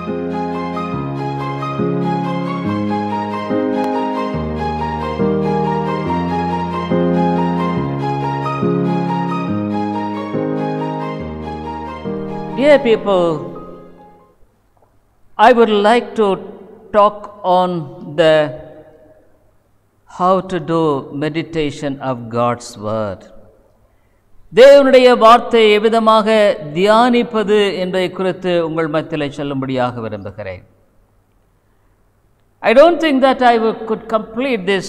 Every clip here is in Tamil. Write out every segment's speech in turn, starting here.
Dear people, I would like to talk on the how to do meditation of God's word. தேவனுடைய வார்த்தையை எவ்விதமாக தியானிப்பது என்பதை குறித்து உங்கள் மத்தியிலே சொல்லும்படியாக விரும்புகிறேன். I don't think that I could complete this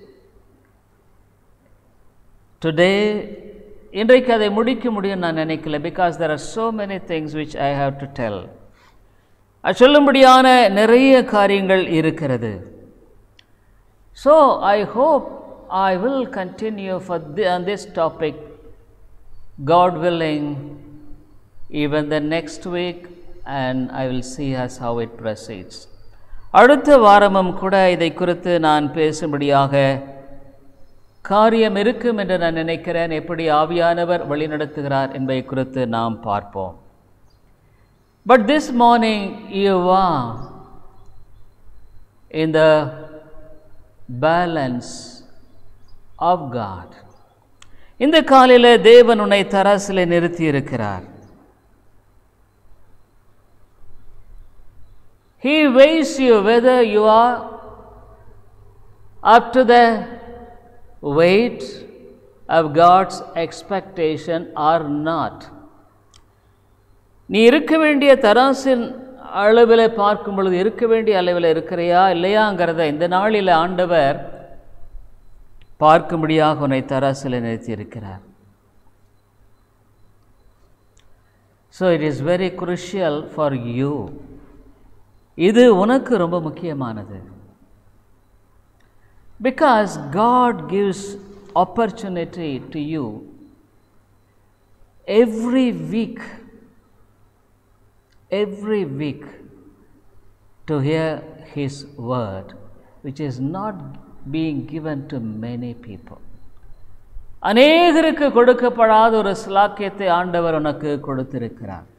today. இன்றைக்கு அதை முடிக்க முடியும் நான் நினைக்கல. Because there are so many things which I have to tell. சொல்லும்படியான நிறைய காரியங்கள் இருக்கிறது. So I hope I will continue on this topic, God willing, even the next week, and I will see how it proceeds. அடுத்த வாரமும் கூட இதை குறித்து நான் பேசும்படியாக காரியம் இருக்கும் என்று நான் நினைக்கிறேன். எப்படி ஆவியானவர் வழிநடத்துகிறார் என்பதை குறித்து நாம் பார்ப்போம். But this morning you are in the balance of God. இந்த காலையிலே தேவன் உன்னை தராசிலே நிறுத்தி இருக்கிறார். He weighs you whether you are up to the weight of God's expectation or not. நீ இருக்க வேண்டிய தராசின் அளவில் பார்க்கும் பொழுது இருக்க வேண்டிய அளவில் இருக்கிறையா இல்லையாங்கிறத இந்த நாளில் ஆண்டவர் பார்க்கும்படியாக உன்னை தராசில் நிறுத்தி இருக்கிறார். So it is very crucial for you. இது உனக்கு ரொம்ப முக்கியமானது. Because God gives opportunity to you every week to hear His word, which is not being given to many people. அநேகருக்கு கொடுக்கப்படாத ஒரு ஸ்லாக்கியத்தை ஆண்டவர் உனக்கு கொடுத்திருக்கிறார்.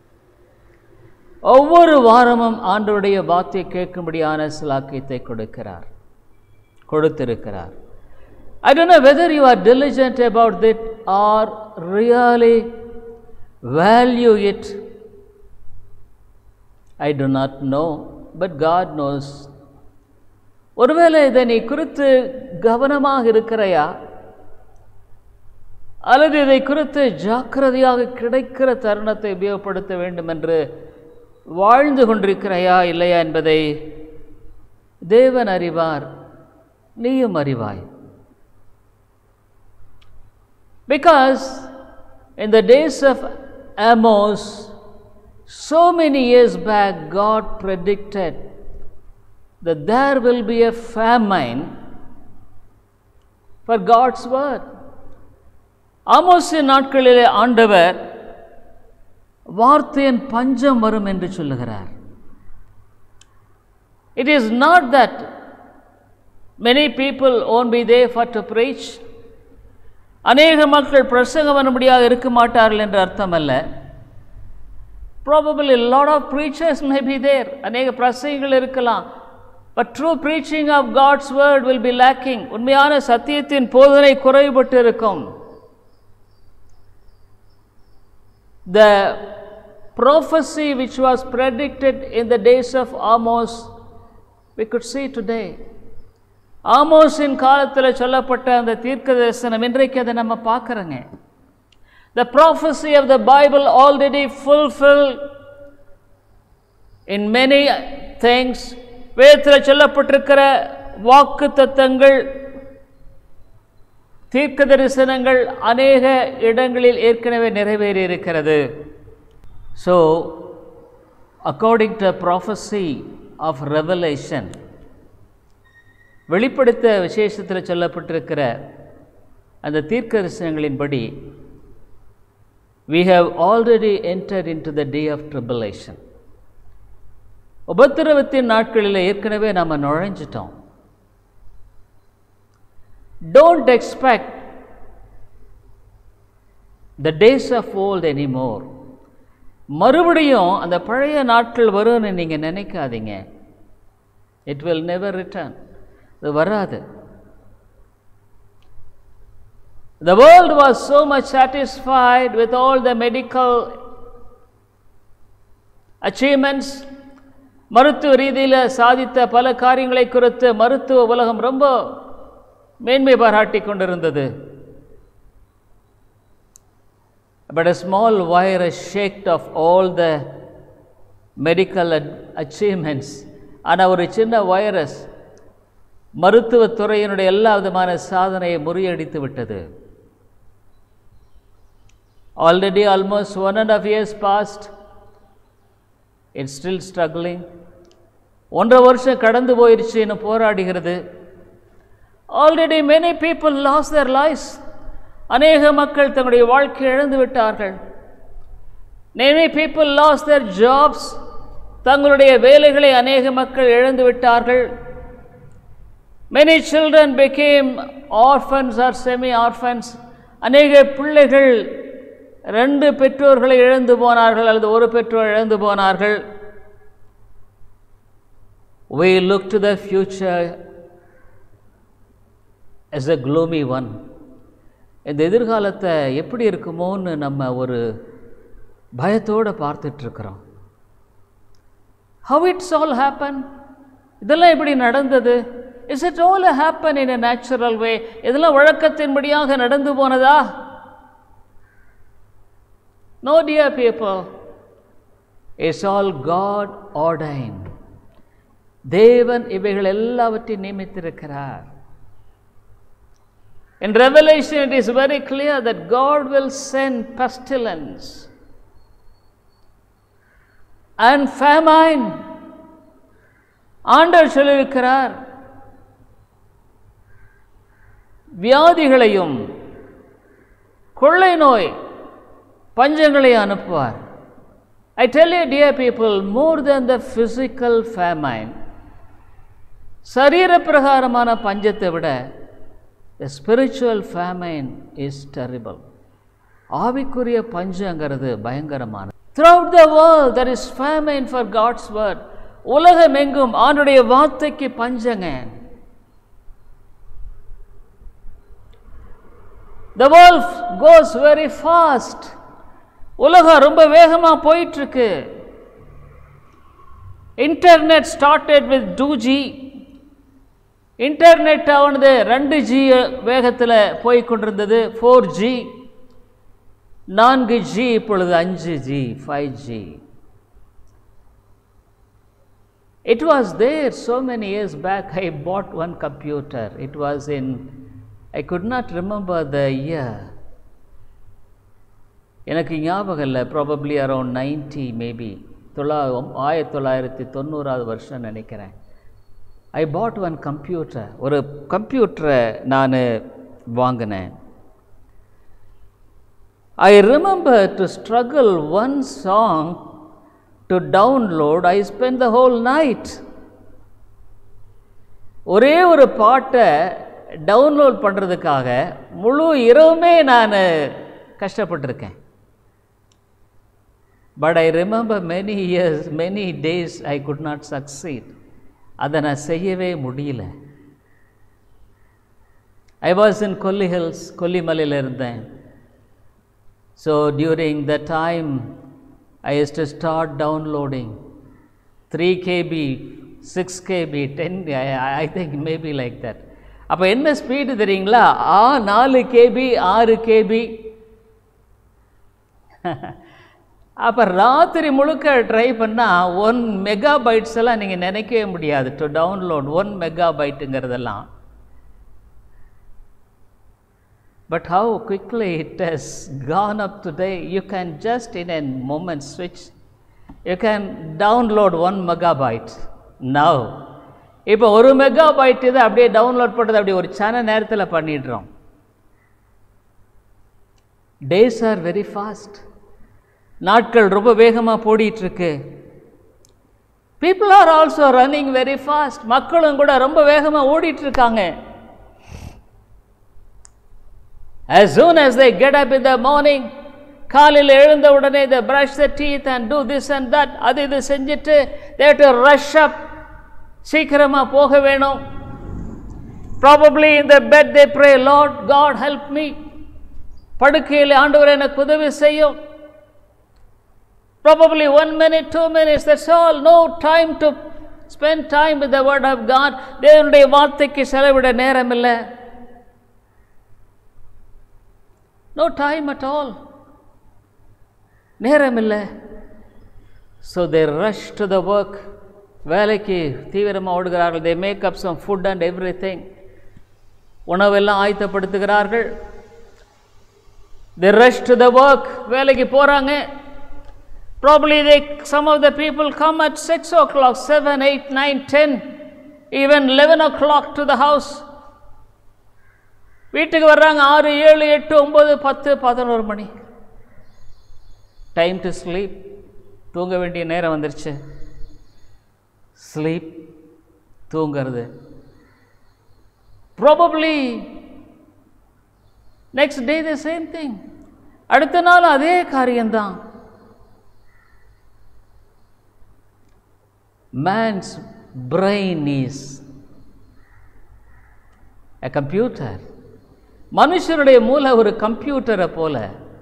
ஒவ்வொரு வாரமும் ஆண்டவருடைய வார்த்தையை கேட்கும்படியான ஸ்லாக்கியத்தை கொடுத்திருக்கிறார். I don't know whether you are diligent about it or really value it. I do not know, but God knows. ஒருவேளை இதை நீ குறித்து கவனமாக இருக்கிறையா அல்லது இதை குறித்து ஜாக்கிரதையாக கிடைக்கிற தருணத்தை உபயோகப்படுத்த வேண்டும் என்று வாழ்ந்து கொண்டிருக்கிறாயா இல்லையா என்பதை தேவன் அறிவார், நீயும் அறிவாய். Because in the days of Amos, so many years back, God predicted that there will be a famine for God's word. ஆமோசின் நாட்களிலே ஆண்டவர் வார்த்தையின் பஞ்சம் வரும் என்று சொல்லுகிறார். It is not that many people won't be there for to preach. அநேக மக்கள் பிரசங்கம் பண்ணும்படியாக இருக்க மாட்டார்கள் என்று அர்த்தம் அல்ல. Probably a lot of preachers may be there. அநேக பிரசங்கிகள் இருக்கலாம். But true preaching of God's word will be lacking. உண்மையான சத்தியத்தின் போதனை குறைபட்டு இருக்கும். The prophecy which was predicted in the days of Amos, we could see today. ஆமோஸின் காலத்தில் சொல்லப்பட்ட அந்த தீர்க்க தரிசனம் இன்றைக்கு அதை நம்ம பார்க்குறோங்க. The prophecy of the Bible already fulfilled in many things. வேதத்தில் சொல்லப்பட்டிருக்கிற வாக்கு தத்தங்கள், தீர்க்க தரிசனங்கள் அநேக இடங்களில் ஏற்கனவே நிறைவேறி இருக்கிறது. So, according to prophecy of Revelation, வெளிப்படுத்த விசேஷத்தில் சொல்லப்பட்டிருக்கிற அந்த தீர்க்க தரிசனங்களின்படி, we have already entered into the day of tribulation. உபத்திரவத்தின் நாட்களில் ஏற்கனவே நாம் நுழைஞ்சிட்டோம். Don't expect the days of old anymore. மறுபடியும் அந்த பழைய நாட்கள் வரும்னு நீங்கள் நினைக்காதீங்க. It will never return. அது வராது. The world was so much satisfied with all the medical achievements. மருத்துவ ரீதியில் சாதித்த பல காரியங்களை குறித்து மருத்துவ உலகம் ரொம்ப மேன்மை பாராட்டி கொண்டிருந்தது. But a small virus shaked off all the medical achievements. ஆனால் ஒரு சின்ன வைரஸ் மருத்துவத்துறையினுடைய எல்லா விதமான சாதனையை முறியடித்து விட்டது. Already almost 1.5 years passed. It's still struggling. 1.5 வருஷம் கடந்து போயிடுச்சு, இன்னும் போராடுகிறது. Already many people lost their lives. அநேக மக்கள் தங்களுடைய வாழ்க்கையை இழந்து விட்டார்கள். Many people lost their jobs. தங்களுடைய வேலைகளை அநேக மக்கள் இழந்து விட்டார்கள். Many children became orphans or semi-orphans. அநேக பிள்ளைகள் 2 பெற்றோர்களை இழந்து போனார்கள் அல்லது ஒரு பெற்றோர் இழந்து போனார்கள். We look to the future as a gloomy one. இந்த எதிர்காலத்தை எப்படி இருக்குமோன்னு நம்ம ஒரு பயத்தோடு பார்த்துட்ருக்குறோம். How it's all happened? இதெல்லாம் எப்படி நடந்தது? Is it all happen in a natural way? இதெல்லாம் வழக்கத்தின்படியாக நடந்து போனதா? No, dear people. It's all God ordained. தேவன் இவைகள் எல்லாவற்றையும் நியமித்திருக்கிறார். In Revelation it is very clear that God will send pestilence and famine. ஆண்டவர் சொல்லியிருக்கிறார், வியாதிகளையும் கொள்ளை நோய் பஞ்சங்களை அனுப்புவார். I tell you, dear people, more than the physical famine, சரீர பிரகாரமான பஞ்சத்தை விட the spiritual famine is terrible. ஆவிக்குரிய பஞ்சங்கிறது பயங்கரமான. Throughout the world there is famine for God's word. உலகமெங்கும் ஆண்டவருடைய வார்த்தைக்கு பஞ்சங்க. The world goes very fast. உலகம் ரொம்ப வேகமா போயிட்டு இருக்கு. Internet started with 2G. Internet ஆனது 2G வேகத்தில் போய் கொண்டிருந்தது. 4G, 4G, இப்பொழுது 5G, 5G. It was there so many years back. I bought one computer. It was in, I could not remember the year. எனக்கு ஞாபகம் இல்லை. ப்ராபப்ளி அரௌண்ட் 90 மேபி 1990 வருஷம் நினைக்கிறேன். I bought one computer. ஒரு கம்ப்யூட்டரை நான் வாங்கினேன். I remember to struggle one song to download. I spend the whole night. ஒரே ஒரு பாட்டை டவுன்லோட் பண்ணுறதுக்காக முழு இரவுமே நான் கஷ்டப்பட்டிருக்கேன். But I remember many years, many days I could not succeed. அதை நான் செய்யவே முடியல. I was in Kolli Hills, கொல்லிமலையில் இருந்தேன். So during that time I used to start downloading 3 KB, 6 KB, 10, I think maybe like that. அப்போ என்ன ஸ்பீடு தெரியுங்களா? 4 KB, 6 KB. அப்போ ராத்திரி முழுக்க ட்ரை பண்ணால் 1 மெகாபைட்ஸ் எல்லாம் நீங்கள் நினைக்கவே முடியாது. டு டவுன்லோட் 1 மெகாபைட்டுங்கிறதெல்லாம். But how quickly it has gone up today. You can just in a moment switch. You can download 1 megabyte now. இப்போ 1 மெகாபைட் இதை அப்படியே டவுன்லோட் பண்ணுறது அப்படி ஒரு சின்ன நேரத்தில் பண்ணிடுறோம். Days are very fast. நாட்கள் ரொம்ப வேகமாக போடிட்டுருக்கு. People are also running very fast. மக்களும் கூட ரொம்ப வேகமாக ஓடிட்டுருக்காங்க. As soon as they get up in the morning, காலையில் எழுந்த உடனே they brush their teeth and do this and that, அது இது செஞ்சுட்டு they have to rush up, சீக்கிரமா போக வேணும். Probably in the bed they pray, Lord God help me, படுக்கையில் ஆண்டவரே எனக்கு உதவி செய்யும். Probably 1 minute 2 minutes, that's all. No time to spend time with the word of God. தேவனுடைய வார்த்தைக்கு செலவிட நேரம் இல்லை. No time at all, நேரம் இல்லை. So they rush to the work, வேலைக்கு தீவிரமாக ஓடுகிறார்கள். they make up some food and everything, உணவெல்லாம் ஆயத்தப்படுத்துகிறார்கள். they rush to the work, வேலைக்கு போகிறாங்க. probably some of the people come at 6 o'clock, 7, 8, 9, 10, even 11 o'clock to the house. வீட்டுக்கு வர்றாங்க 6, 7, 8, 9, 10, 11 மணி. டைம் டு ஸ்லீப், தூங்க வேண்டிய நேரம் வந்துருச்சு. ஸ்லீப், தூங்கிறது. Probably next day the same thing, அடுத்த நாள் அதே காரியம்தான். Man's brain is a computer. மனுஷனுடைய மூளை ஒரு கம்ப்யூட்டரை போல.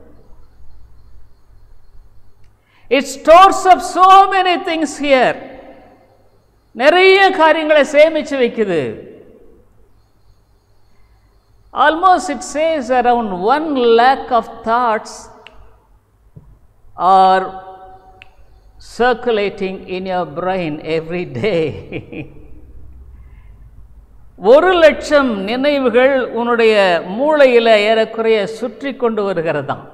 It stores up so many things here. நிறைய காரியங்களை சேமிச்சு வைக்குது. Almost it says around 1 lakh of thoughts are circulating in your brain every day. 1,00,000 நினைவுகள் உன்னுடைய மூளையில் ஏறக்குறைய சுற்றி கொண்டு வருகிறதாம்.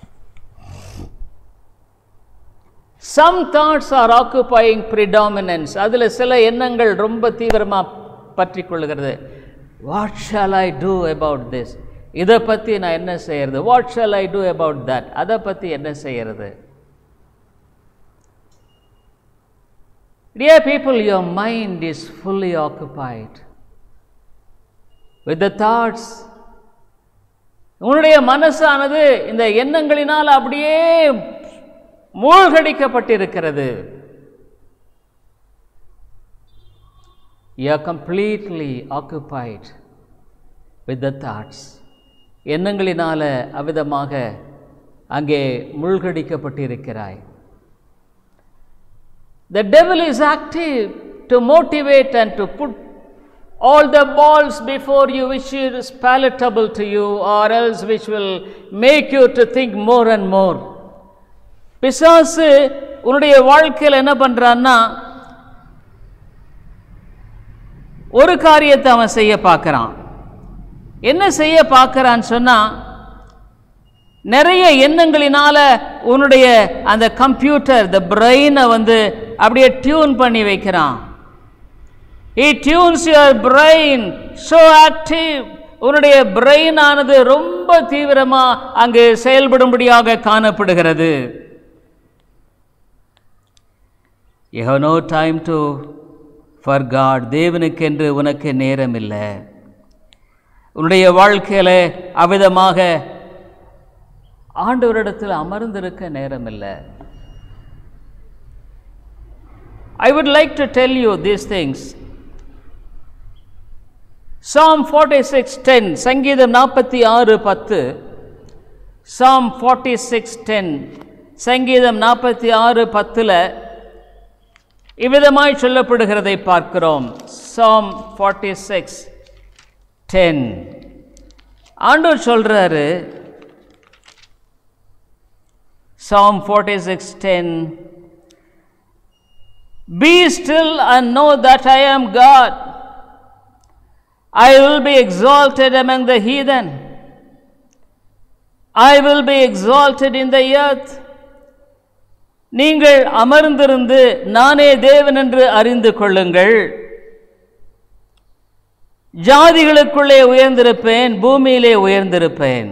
Some thoughts are occupying predominance. அதில் சில எண்ணங்கள் ரொம்ப தீவிரமாக பற்றி கொள்ளுகிறது. What shall I do about this? இதை பற்றி நான் என்ன செய்யறது? What shall I do about that? அதை பற்றி என்ன செய்யறது? Dear people, your mind is fully occupied with the thoughts. உன்னுடைய மனசானது இந்த எண்ணங்களினால் அப்படியே மூழ்கடிக்கப்பட்டிருக்கிறது. You are completely occupied with the thoughts. எண்ணங்களினால அவிதமாக அங்கே மூழ்கடிக்கப்பட்டிருக்கிறாய். The devil is active to motivate and to put all the balls before you which is palatable to you, or else which will make you to think more and more. பிசாசு உன்னுடைய வாழ்க்கையில் என்ன பண்றான்னா, ஒரு காரியத்தை அவன் செய்ய பார்க்கறான். என்ன செய்ய பார்க்கறான்னு சொன்னா, நிறைய எண்ணங்களினால உன்னுடைய அந்த கம்ப்யூட்டர் the brain அப்படியே டியூன் பண்ணி வைக்கிறான். He tunes your brain so active. உன்னுடைய பிரெயின் ஆனது ரொம்ப தீவிரமா அங்கு செயல்படும்படியாக காணப்படுகிறது. You have no time for God. தேவனுக்கென்று உனக்கு நேரம் இல்லை. உன்னுடைய வாழ்க்கையில அவிதமாக ஆண்டவரிடத்தில் அமர்ந்திருக்க நேரம் இல்லை. I would like to tell you these things. Psalm 46:10, சங்கீதம் 46:10, Psalm 46:10, சங்கீதம் 46:10 இவ்விதமாய் சொல்லப்படுகிறதை பார்க்கிறோம். Psalm 46:10 ஆண்டவர் சொல்றாரு, Psalm 46:10, Be still and know that I am God. I will be exalted among the heathen. I will be exalted in the earth. நீங்கள் அமர்ந்திருந்து நானே தேவன் என்று அறிந்து கொள்ளுங்கள். ஜாதிகளுக்குள்ளே உயர்ந்திருப்பேன், பூமியிலே உயர்ந்திருப்பேன்.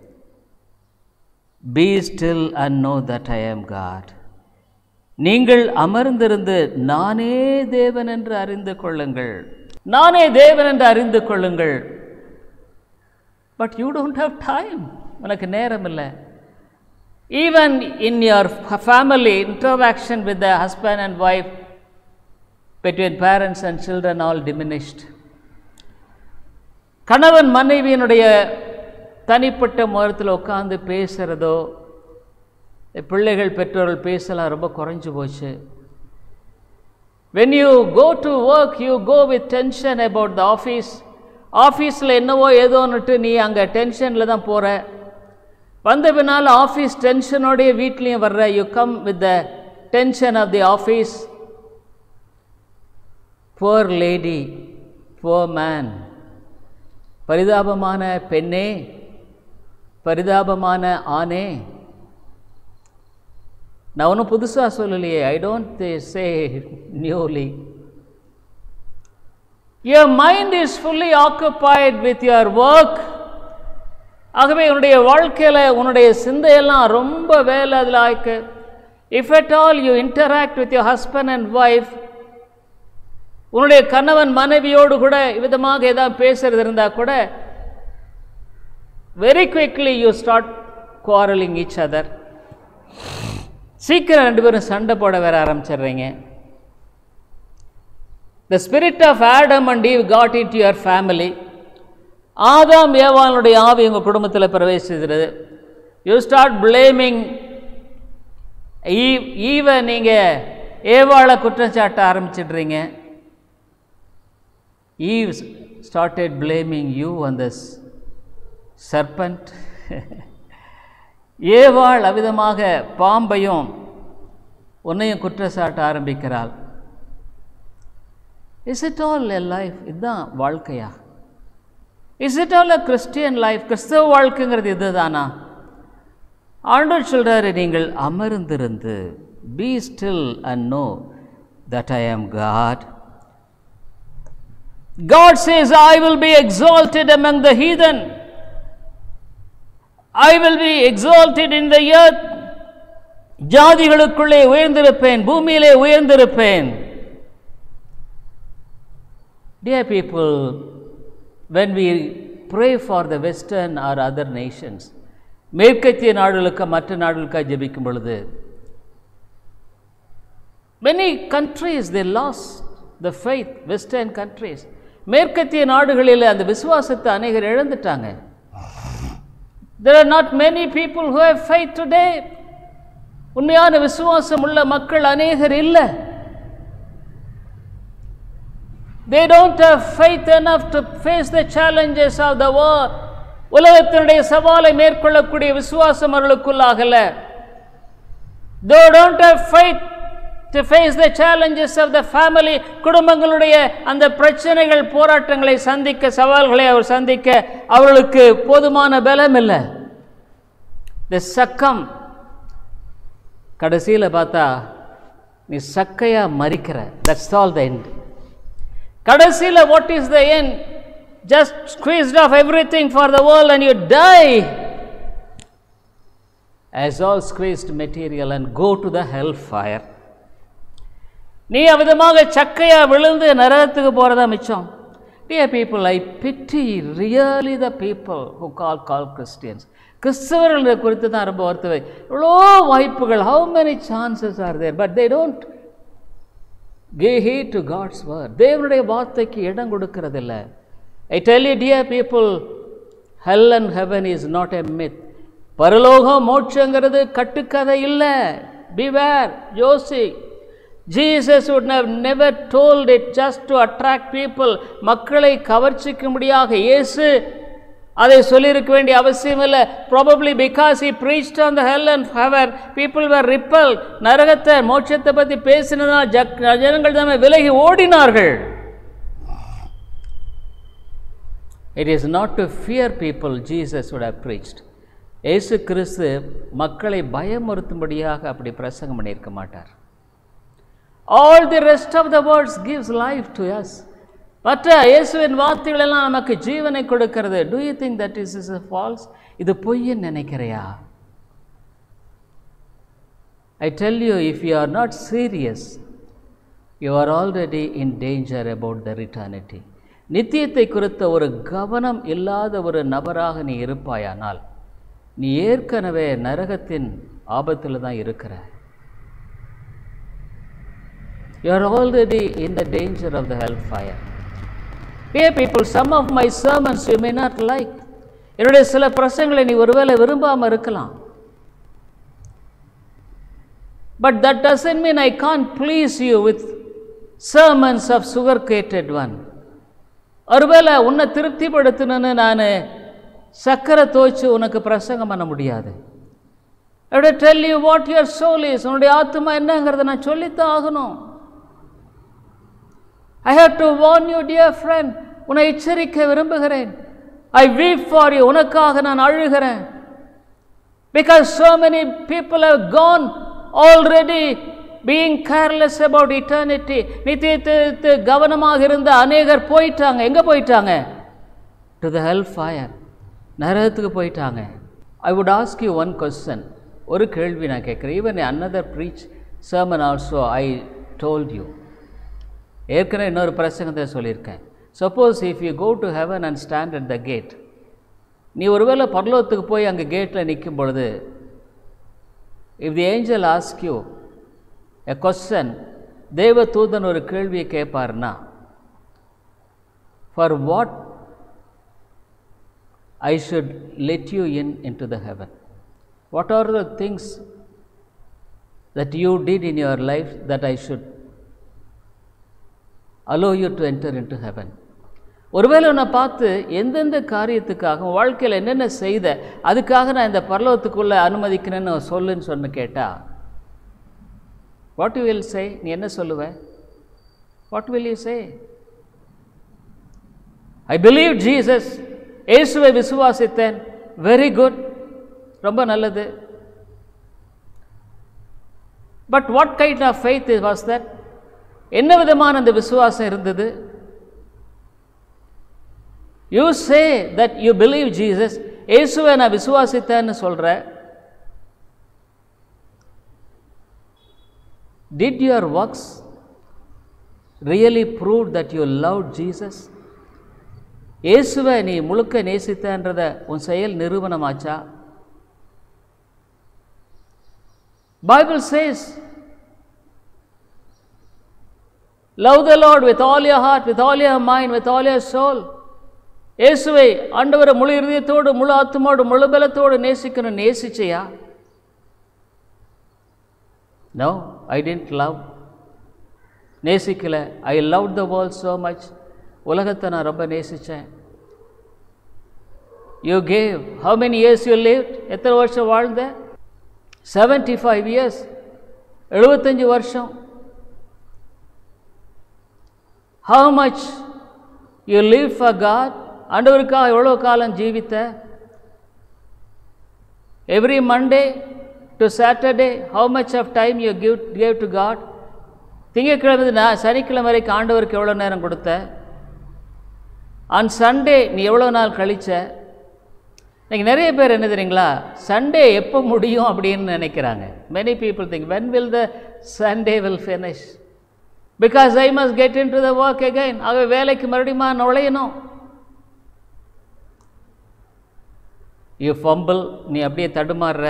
Be still and know that I am God. நீங்கள் அமர்ந்திருந்து நானே தேவன் என்று அறிந்து கொள்ளுங்கள். நானே தேவன் என்று அறிந்து கொள்ளுங்கள். But you don't have time. உனக்கு நேரம் இல்லை. Even in your family, interaction with the husband and wife, between parents and children, all diminished. கணவன் மனைவியினுடைய தனிப்பட்ட முகத்தில் உட்கார்ந்து பேசுகிறதோ, பிள்ளைகள் பெற்றோர்கள் பேசலாம் ரொம்ப குறைஞ்சு போச்சு. When you go to work, you go with tension about the office. ஆஃபீஸில் என்னவோ ஏதோன்னுட்டு நீ அங்கே டென்ஷனில் தான் போகிற. வந்த பின்னால் ஆஃபீஸ் டென்ஷனோடைய வீட்லேயும் வர்ற. You come with the tension of the office. Poor lady, poor man. பரிதாபமான பெண்ணே, பரிதாபமான ஆணே. நான் ஒன்றும் புதுசாக சொல்லலையே. I don't say newly. Your mind is fully occupied with your work. ஆகவே உன்னுடைய வாழ்க்கையில் உன்னுடைய சிந்தையெல்லாம் ரொம்ப வேலை அதில் ஆயிருக்கு. If at all you interact with your husband and wife, உன்னுடைய கணவன் மனைவியோடு கூட விதமாக ஏதாவது பேசுறது இருந்தால் கூட very quickly you start quarrelling each other. சீக்கிரம் ரெண்டு பேரும் சண்டை போட வேற ஆரம்பிச்சிடுறீங்க. The spirit of Adam and Eve got into your family. ஆதாம் ஏவாளுடைய ஆவி உங்கள் குடும்பத்தில் பிரவேசிக்கிறது. யூ ஸ்டார்ட் பிளேமிங் ஈவை. நீங்கள் ஏவாளை குற்றச்சாட்ட ஆரம்பிச்சிடுறீங்க. Eve started blaming you on this serpent. ஏவாள் அவ்விதமாக பாம்பையும் உன்னையும் குற்றச்சாட்ட ஆரம்பிக்கிறாள். Is it all a life? இதுதான் வாழ்க்கையா? Is it all a Christian life? கிறிஸ்தவ வாழ்க்கைங்கிறது இதுதானா? ஆண்டவர் சொல்றாரு, நீங்கள் அமர்ந்திருந்து be still and know that I am God. God says, I will be exalted among the heathen. I will be exalted in the earth. ஜாதிகளுக்குள்ளே உயர்ந்திருப்பேன், பூமியிலே உயர்ந்திருப்பேன். Dear people, when we pray for the Western or other nations, மேற்கத்திய நாடுகளுக்கு மற்ற நாடுகளுக்காக ஜெபிக்கும் பொழுது, many countries they lost the faith. Western countries, மேற்கத்திய நாடுகளில் அந்த விசுவாசத்தை அநேகர் இழந்துட்டாங்க. There are not many people who have faith today. உண்மையான விசுவாசம் உள்ள மக்கள் அநேகர் இல்லை. They don't have faith enough to face the challenges of the world. உலகத்தினுடைய சவாலை மேற்கொள்ளக்கூடிய விசுவாசம் அவர்களுக்குள்ளாகல. They don't have faith to face the challenges of the family. குடும்பங்களுடைய அந்த பிரச்சனைகள், போராட்டங்களை சந்திக்க, சவால்களை அவர் சந்திக்க அவர்களுக்கு போதுமான பலம் இல்லை. The succumb. கடைசியில் பார்த்தா நீ சக்கையா மரிக்கிற. That's all the end. கடைசியில் what is the end? Just squeezed off everything for the world and you die as all squeezed material and go to the hellfire. நீ அவ்விதமாக சக்கையா விழுந்து நரகத்துக்கு போறதா மிச்சம். Dear people, I pity really the people who call Christians. கிறிஸ்தவர்கள் குறித்து தான் ரொம்ப வருத்தவை. எவ்வளோ வாய்ப்புகள், how many chances are there, but they don't give heed to God's word. தேவனுடைய வார்த்தைக்கு இடம் கொடுக்கறதில்லை. I tell you, dear people, hell and heaven is not a myth. பரலோகம் மோட்சங்கிறது கட்டுக்கதை இல்லை. Beware, யோசி. Jesus would have never told it just to attract people. மக்களை கவர்ச்சிக்கும்படியாக இயேசு அதை சொல்லியிருக்க வேண்டிய அவசியம் இல்லை. Probably because he preached on the hell and heaven, people were repelled. நரகத்தை மோட்சத்தை பற்றி பேசினதால் ஜனங்கள் தான் விலகி ஓடினார்கள். It is not to fear people Jesus would have preached. இயேசு கிறிஸ்து மக்களை பயமுறுத்தும்படியாக அப்படி பிரசங்கம் பண்ணியிருக்க மாட்டார். All the rest of the words gives life to us. மற்ற இயேசுவின் வார்த்தைகள் எல்லாம் நமக்கு ஜீவனை கொடுக்கிறது. Do you think that is false? இது பொய்ன்னு நினைக்கிறையா? I tell you, if you are not serious, you are already in danger about the eternity. நித்தியத்தை குறித்த ஒரு கவனம் இல்லாத ஒரு நபராக நீ இருப்பாயானால் நீ ஏற்கனவே நரகத்தின் ஆபத்தில் தான் இருக்கிற. You are already in the danger of the hellfire. Dear people, some of my sermons you may not like. என்னுடைய சில பிரசங்களை நீ ஒருவேளை விரும்பாமல் இருக்கலாம். But that doesn't mean I can't please you with sermons of sugar-coated one. ஒருவேளை உன்னை திருப்திப்படுத்தணும்னு நான் சக்கரை தோய்ச்சு உனக்கு பிரசங்கம் பண்ண முடியாது. I will tell you what your soul is. உன்னுடைய ஆத்மா என்னங்கிறத நான் சொல்லித்தான் ஆகணும். I have to warn you, dear friend. உன்னை எச்சரிக்க விரும்புகிறேன். I weep for you. உனக்காக நான் அழுகிறேன். Because so many people have gone already being careless about eternity. நித்தியத்தை கவனமாக இருந்த அநேகர் போயிட்டாங்க. எங்கே போயிட்டாங்க? To the hellfire. நரகத்துக்கு போயிட்டாங்க. I would ask you one question. ஒரு கேள்வி நான் கேட்குறேன். Even another preach sermon also I told you. ஏற்கனவே இன்னொரு பிரசங்கத்தை சொல்லியிருக்கேன். Suppose if you go to heaven and stand at the gate, நீ ஒருவேளை பரலோகத்துக்கு போய் அங்கே கேட்டில் நிற்கும் பொழுது, if the angel ask you a question, தேவ தூதன் ஒரு கேள்வியை கேட்பார்னா, for what I should let you into the heaven? What are the things that you did in your life that I should allow you to enter into heaven? ஒருவேளை உன்னை பார்த்து எந்தெந்த காரியத்துக்காக வாழ்க்கையில் என்னென்ன செய்த அதுக்காக நான் இந்த பரலோகத்துக்குள்ளே அனுமதிக்கிறேன்னு சொல்லுன்னு சொன்ன கேட்டால், வாட் யூ வில் சே? நீ என்ன சொல்லுவ? What will you say? I believe Jesus. இயேசுவை விசுவாசித்தேன். வெரி குட், ரொம்ப நல்லது. But what kind of faith was that? என்ன விதமான அந்த விசுவாசம் இருந்தது? You say that you believe Jesus. இயேசுவை நான் விசுவாசித்தேன்னு சொல்ற. Did your works really prove that you loved Jesus? இயேசுவை நீ முழுக்க நேசித்தன்றத உன் செயல் நிரூபணமாச்சா? Bible says, love the Lord with all your heart, with all your mind, with all your soul. இயேசுவை ஆண்டவரை முழு இருதயத்தோடு, முழு ஆத்துமோடு, முழு பலத்தோடு நேசிக்கணும். நேசிச்சையா? No, I didn't love. நேசிக்கல. I loved the world so much. உலகத்தை நான் ரொம்ப நேசித்தேன். You gave. How many years you lived? எத்தனை வருஷம் வாழ்ந்த? 75 years. 75 வருஷம். How much you live for God? ஆண்டவருக்காக எவ்வளோ காலம் ஜீவித்த? Every Monday to Saturday, how much of time you gave to God? திங்கட்கிழமை சனிக்கிழமை வரைக்கும் ஆண்டவருக்கு எவ்வளோ நேரம் கொடுத்த? ஆன் சண்டே நீ எவ்வளோ நாள் கழிச்ச? இன்னைக்கு நிறைய பேர் என்ன தெரியுங்களா, சண்டே எப்போ முடியும் அப்படின்னு நினைக்கிறாங்க. Many people think, when will the Sunday will finish? Because I must get into the work again. ஆக வேலைக்கு மறுபடியும் நுழையணும். You fumble, நீ அப்படியே தடுமாறுற.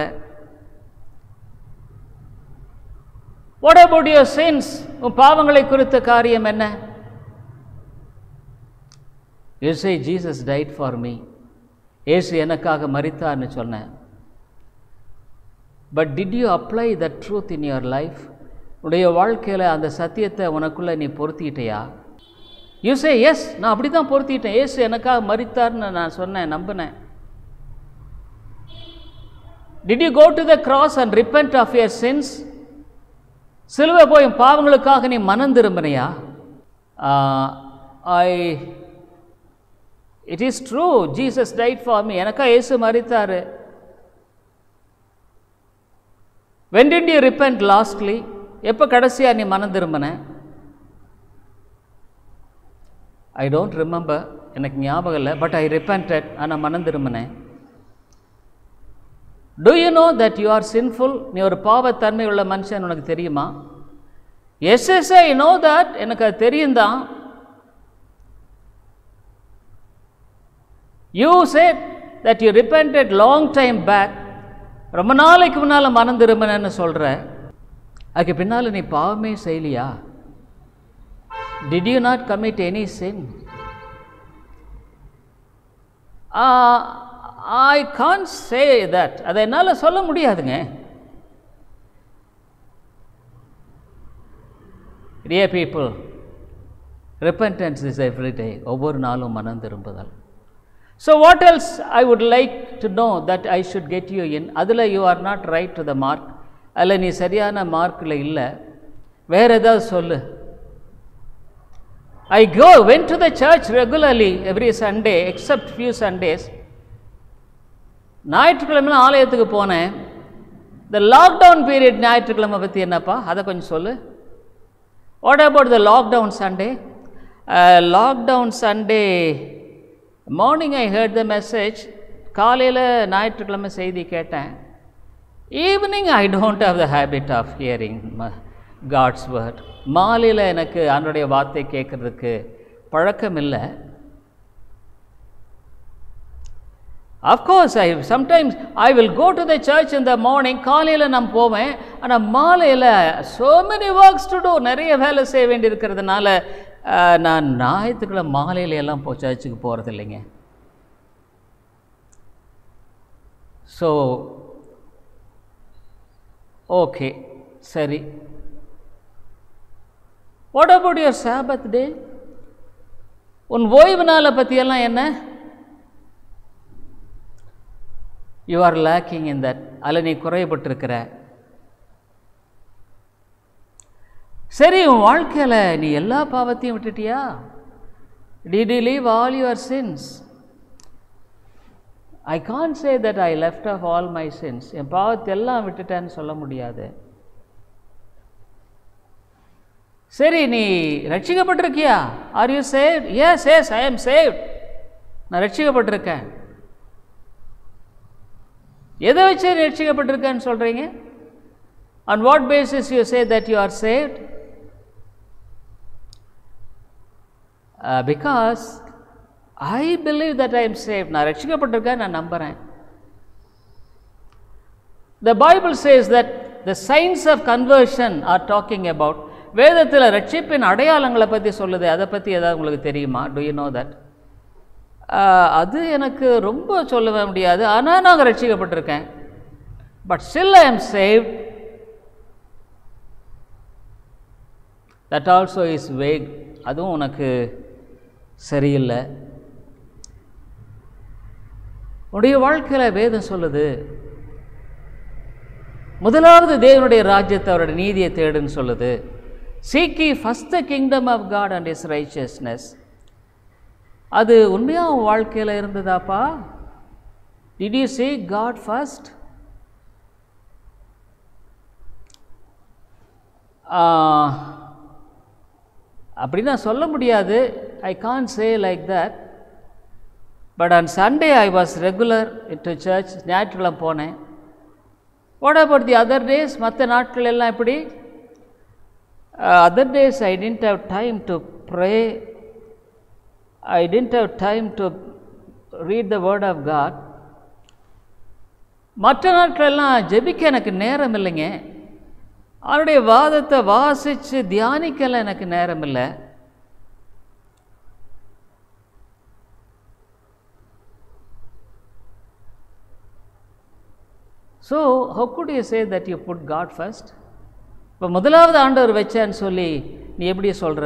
What about your sins? உன் பாவங்களை குறித்த காரியம் என்ன? You say Jesus died for me. இயேசு எனக்காக மரித்தார்னு சொன்னேன். But did you apply that truth in your life? உடைய வாழ்க்கையில் அந்த சத்தியத்தை உனக்குள்ளே நீ பொருத்திக்கிட்டியா? You say yes, நான் அப்படி தான் பொருத்திக்கிட்டேன். இயேசு எனக்காக மரித்தார்னு நான் சொன்னேன், நம்பினேன். Did you go to the cross and repent of your sins? சிலுவை போய் பாவங்களுக்காக நீ மனம் திரும்பினியா? It is true, Jesus died for me. எனக்காக இயேசு மரித்தார். When did you repent lastly? எப்போ கடைசியாக நீ மனம் திரும்பின? I don't remember, எனக்கு ஞாபகம் இல்லை. But I repented, ஆனால் மனம் திரும்பினேன். Do you know that you are sinful? நீ ஒரு பாவத்தன்மை உள்ள மனுஷன், உனக்கு தெரியுமா? Yes, yes, I know that. எனக்கு அது தெரியும் தான். You said that you repented long time back. ரொம்ப நாளைக்கு முன்னால் மனம் திரும்பினேன்னு சொல்கிற, அதுக்கு பின்னால் நீ பாவமே செய்யலையா? Did you not commit any sin? I can't say that. அதை என்னால் சொல்ல முடியாதுங்க. Dear people, repentance is every day. ஒவ்வொரு நாளும் மனம் திரும்புதல். So what else I would like to know that I should get you in? அதில் you are not right to the mark. அதில் நீ சரியான மார்க்கில் இல்லை. வேறு ஏதாவது சொல்லு. I went to the church regularly every Sunday except few Sundays. ஞாயிற்றுக்கிழமை ஆலயத்துக்கு போனேன். The lockdown period ஞாயிற்றுக்கிழமை பற்றி என்னப்பா, அதை கொஞ்சம் சொல்லு. What about the lockdown Sunday? Lockdown Sunday morning I heard the message. காலையில் ஞாயிற்றுக்கிழமை செய்தி கேட்டேன். Evening I don't have the habit of hearing God's word. மாலையில் எனக்கு ஆண்டவருடைய வார்த்தை கேட்கறதுக்கு பழக்கம் இல்லை. Of course, sometimes I will go to the church in the morning. காலையில் நான் போவேன். ஆனால் மாலையில் so many works to do, நிறைய வேலை செய்ய வேண்டி இருக்கிறதுனால நான் ஞாயிற்றுக்கிழமை மாலையில் எல்லாம் சர்ச்சுக்கு போகிறது இல்லைங்க. ஸோ ஓகே, சரி. What about your sabbath day? உன் ஓய்வு நாளை பற்றியெல்லாம் என்ன? You are lacking in that. அதில் நீ குறைபட்டிருக்கிற. சரி, உன் வாழ்க்கையில் நீ எல்லா பாவத்தையும் விட்டுட்டியா? Did you leave all your sins? I can't say that I left off all my sins. என் பாவத்தை எல்லாம் விட்டுட்டேன்னு சொல்ல முடியாது. சரி, நீ ரட்சிக்கப்பட்டிருக்கியா? Are you saved? Yes yes, I am saved. நான் ரட்சிக்கப்பட்டிருக்கேன். எதை வச்சு ரட்சிக்கப்பட்டிருக்கேன்னு சொல்கிறீங்க? On what basis you say that you are saved? Because I believe that I am saved. நான் ரட்சிக்கப்பட்டிருக்கேன், நான் நம்புகிறேன். The Bible says that the signs of conversion are talking about. வேதத்தில் ரட்சிப்பின் அடையாளங்களை பற்றி சொல்லுது. அதை பற்றி ஏதாவது உங்களுக்கு தெரியுமா? Do you know that? அது எனக்கு ரொம்ப சொல்ல முடியாது. ஆனால் நாங்கள் ரட்சிக்கப்பட்டிருக்கேன். But still I am saved. That also is vague. அதுவும் உனக்கு சரியில்லை. உடைய வாழ்க்கையில் வேதம் சொல்லுது, முதலாவது தேவனுடைய ராஜ்யத்தை, அவருடைய நீதியை தேடுன்னு சொல்லுது. Seek ye first the kingdom of God and his righteousness. அது உண்மையாக உன் வாழ்க்கையில் இருந்ததாப்பா? Did you seek God first? அப்படி நான் சொல்ல முடியாது. I can't say like that. But on Sunday I was regular to church. ஞாயிற்றுக்கிழமை போனேன். What about the other days? மற்ற நாட்கள் எல்லாம் எப்படி? Other days I didn't have time to pray. I didn't have time to read the word of God. மற்ற நாட்கள் எல்லாம் ஜெபிக்க எனக்கு நேரம் இல்லைங்க. அவருடைய வாதத்தை வாசித்து தியானிக்கல எனக்கு நேரம் இல்லை. So how could you say that you put God first? இப்போ முதலாவது ஆண்டவர் வச்சான்னு சொல்லி நீ எப்படி சொல்கிற?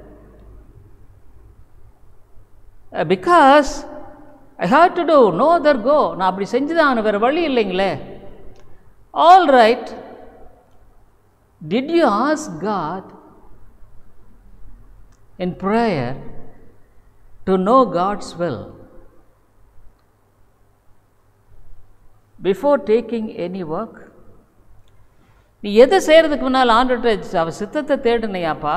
Because I have to do, no other go. நான் அப்படி செஞ்சுதான், வேறு வழி இல்லைங்களே. All right. Did you ask God in prayer to know God's will before taking any work? நீ எதை செய்கிறதுக்கு முன்னால் ஆண்டவர்கிட்ட அவர் சித்தத்தை தேடுனையாப்பா?